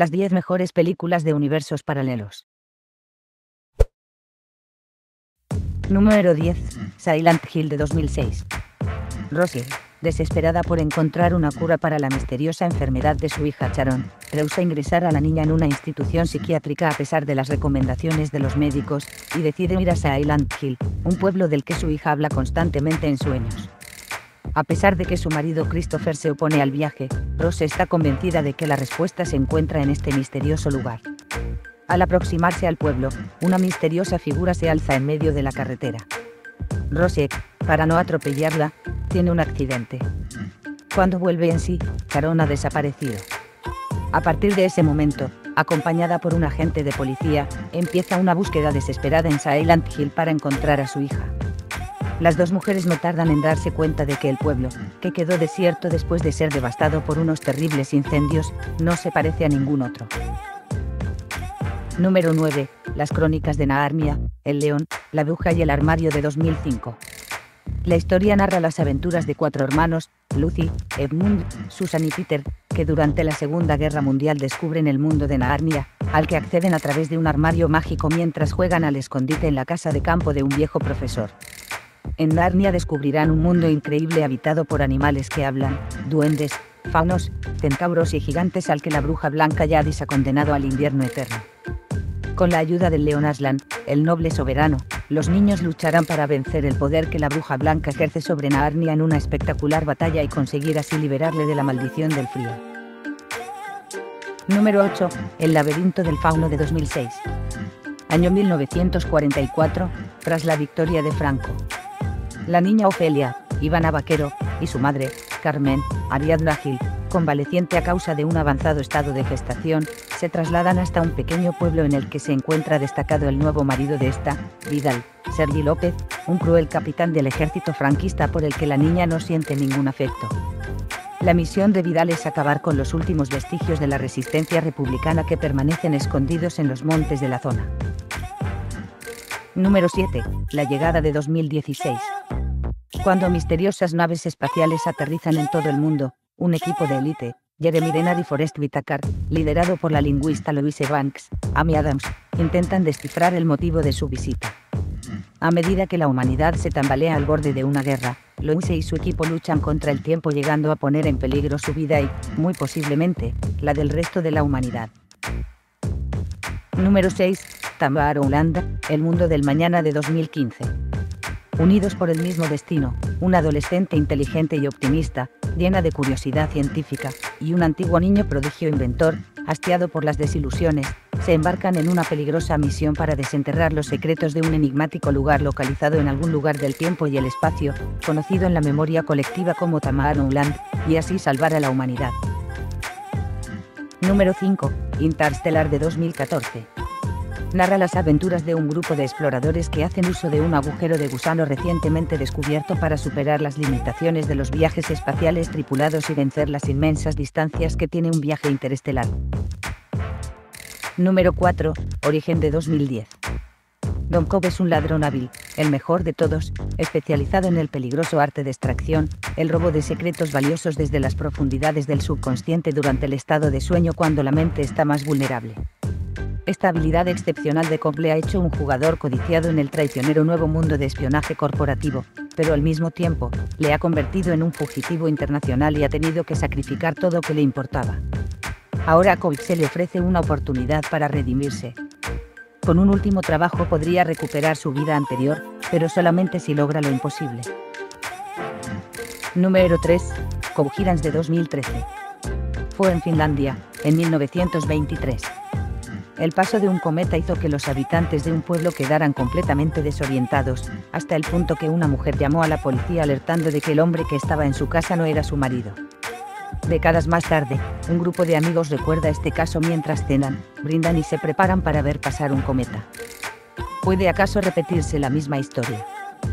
Las 10 mejores películas de universos paralelos. Número 10. Silent Hill de 2006. Rosie, desesperada por encontrar una cura para la misteriosa enfermedad de su hija Sharon, rehúsa ingresar a la niña en una institución psiquiátrica a pesar de las recomendaciones de los médicos, y decide ir a Silent Hill, un pueblo del que su hija habla constantemente en sueños. A pesar de que su marido Christopher se opone al viaje, Rose está convencida de que la respuesta se encuentra en este misterioso lugar. Al aproximarse al pueblo, una misteriosa figura se alza en medio de la carretera. Rose, para no atropellarla, tiene un accidente. Cuando vuelve en sí, Sharon ha desaparecido. A partir de ese momento, acompañada por un agente de policía, empieza una búsqueda desesperada en Silent Hill para encontrar a su hija. Las dos mujeres no tardan en darse cuenta de que el pueblo, que quedó desierto después de ser devastado por unos terribles incendios, no se parece a ningún otro. Número 9. Las crónicas de Narnia, El león, la bruja y el armario de 2005. La historia narra las aventuras de 4 hermanos, Lucy, Edmund, Susan y Peter, que durante la Segunda Guerra Mundial descubren el mundo de Narnia, al que acceden a través de un armario mágico mientras juegan al escondite en la casa de campo de un viejo profesor. En Narnia descubrirán un mundo increíble habitado por animales que hablan, duendes, faunos, centauros y gigantes al que la bruja blanca Jadis ha condenado al invierno eterno. Con la ayuda del león Aslan, el noble soberano, los niños lucharán para vencer el poder que la bruja blanca ejerce sobre Narnia en una espectacular batalla y conseguir así liberarle de la maldición del frío. Número 8. El laberinto del fauno de 2006. Año 1944, tras la victoria de Franco. La niña Ofelia, Ivana Vaquero, y su madre, Carmen, Ariadna Gil, convaleciente a causa de un avanzado estado de gestación, se trasladan hasta un pequeño pueblo en el que se encuentra destacado el nuevo marido de esta, Vidal, Sergi López, un cruel capitán del ejército franquista por el que la niña no siente ningún afecto. La misión de Vidal es acabar con los últimos vestigios de la resistencia republicana que permanecen escondidos en los montes de la zona. Número 7. La llegada de 2016. Cuando misteriosas naves espaciales aterrizan en todo el mundo, un equipo de élite, Jeremy Renner y Forest Whitaker, liderado por la lingüista Louise Banks, Amy Adams, intentan descifrar el motivo de su visita. A medida que la humanidad se tambalea al borde de una guerra, Louise y su equipo luchan contra el tiempo llegando a poner en peligro su vida y, muy posiblemente, la del resto de la humanidad. Número 6. Tomorrowland, el mundo del mañana de 2015. Unidos por el mismo destino, un adolescente inteligente y optimista, llena de curiosidad científica, y un antiguo niño prodigio inventor, hastiado por las desilusiones, se embarcan en una peligrosa misión para desenterrar los secretos de un enigmático lugar localizado en algún lugar del tiempo y el espacio, conocido en la memoria colectiva como Tomorrowland, y así salvar a la humanidad. Número 5. Interstellar de 2014. Narra las aventuras de un grupo de exploradores que hacen uso de un agujero de gusano recientemente descubierto para superar las limitaciones de los viajes espaciales tripulados y vencer las inmensas distancias que tiene un viaje interestelar. Número 4. Origen de 2010. Don Cobb es un ladrón hábil, el mejor de todos, especializado en el peligroso arte de extracción, el robo de secretos valiosos desde las profundidades del subconsciente durante el estado de sueño cuando la mente está más vulnerable. Esta habilidad excepcional de Cobb le ha hecho un jugador codiciado en el traicionero nuevo mundo de espionaje corporativo, pero al mismo tiempo, le ha convertido en un fugitivo internacional y ha tenido que sacrificar todo lo que le importaba. Ahora a Cobb se le ofrece una oportunidad para redimirse. Con un último trabajo podría recuperar su vida anterior, pero solamente si logra lo imposible. Número 3. Coincidence de 2013. Fue en Finlandia, en 1923. El paso de un cometa hizo que los habitantes de un pueblo quedaran completamente desorientados, hasta el punto que una mujer llamó a la policía alertando de que el hombre que estaba en su casa no era su marido. Décadas más tarde, un grupo de amigos recuerda este caso mientras cenan, brindan y se preparan para ver pasar un cometa. ¿Puede acaso repetirse la misma historia?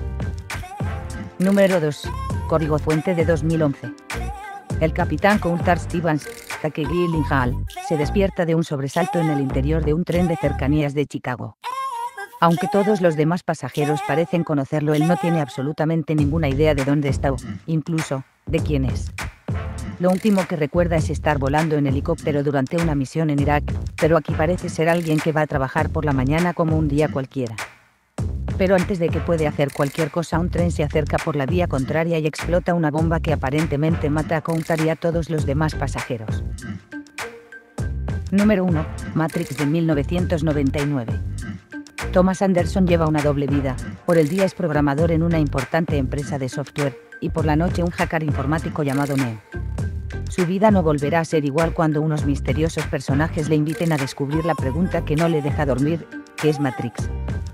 Número 2. Código fuente de 2011. El capitán Coulthard Stevens, Take Gyllenhaal, se despierta de un sobresalto en el interior de un tren de cercanías de Chicago. Aunque todos los demás pasajeros parecen conocerlo, él no tiene absolutamente ninguna idea de dónde está o, incluso, de quién es. Lo último que recuerda es estar volando en helicóptero durante una misión en Irak, pero aquí parece ser alguien que va a trabajar por la mañana como un día cualquiera. Pero antes de que puede hacer cualquier cosa, un tren se acerca por la vía contraria y explota una bomba que aparentemente mata a Coulthard y a todos los demás pasajeros. Número 1. Matrix de 1999. Thomas Anderson lleva una doble vida. Por el día es programador en una importante empresa de software, y por la noche un hacker informático llamado Neo. Su vida no volverá a ser igual cuando unos misteriosos personajes le inviten a descubrir la pregunta que no le deja dormir, ¿qué es Matrix?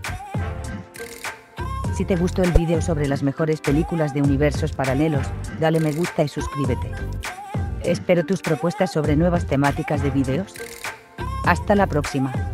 Si te gustó el vídeo sobre las mejores películas de universos paralelos, dale me gusta y suscríbete. Espero tus propuestas sobre nuevas temáticas de vídeos. Hasta la próxima.